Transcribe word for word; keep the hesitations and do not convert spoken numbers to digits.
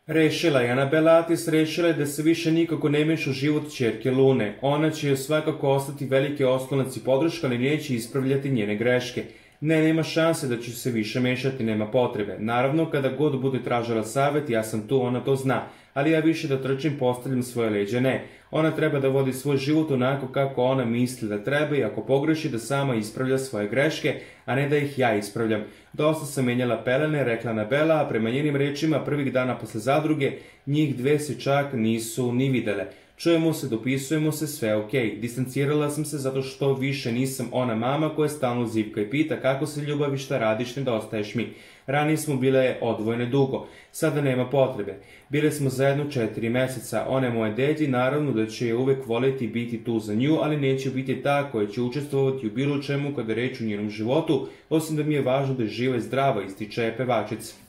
Rešila je Anabela Atis, rešila je da se više nikako ne meša u život ćerke Lune. Ona će joj svakako ostati veliki oslonac i podrška, ali neće ispravljati njene greške. Ne, nema šanse da ću se više mešati, nema potrebe. Naravno, kada god bude tražila savet, ja sam tu, ona to zna. Ali ja više da trčim, postavljam svoje leđe, ne. Ona treba da vodi svoj život onako kako ona misli da treba i ako pogreši da sama ispravlja svoje greške, a ne da ih ja ispravljam. Dosta sam menjala pelene, rekla Anabela, a prema njenim rečima prvih dana posle zadruge njih dve se čak nisu ni videle. Čujemo se, dopisujemo se, sve ok. Distancirala sam se zato što više nisam ona mama koja stalno zivka i pita kako se ljubavi, šta radiš, nedostaješ mi. Ranije smo bile odvojene dugo, sada nema potrebe. Bile smo zajedno četiri meseca, ona je moje dete i naravno da će je uvek voljeti biti tu za nju, ali neće biti ta koja će učestvovati u bilo čemu kada reč u njenom životu, osim da mi je važno da je živa i zdrava, ističe pevačica.